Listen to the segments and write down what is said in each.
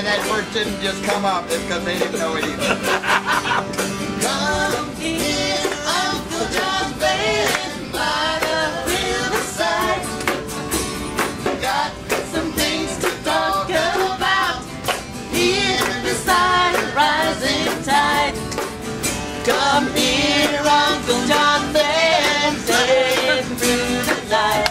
that word didn't just come up, it's because they didn't know it either. Come in, Uncle John's band by the riverside. Got some things to talk about here beside a rising tide. Come here, Uncle John's band, staying through the night.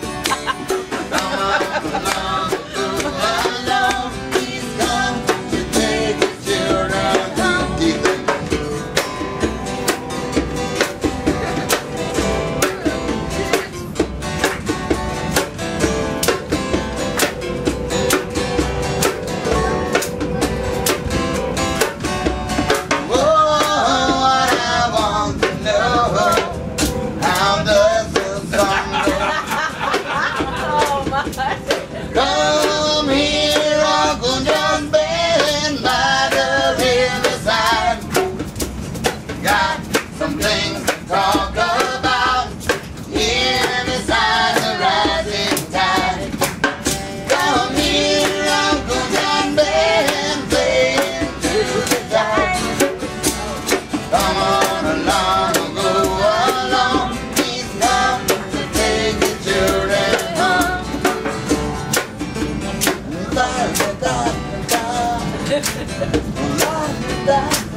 Come here, Uncle John's band by the riverside. Got some things to talk about here beside the rising tide. Come here, Uncle John's band, playing through the tide. Come on along, go along. He's come to take your children home. La da da da, la da.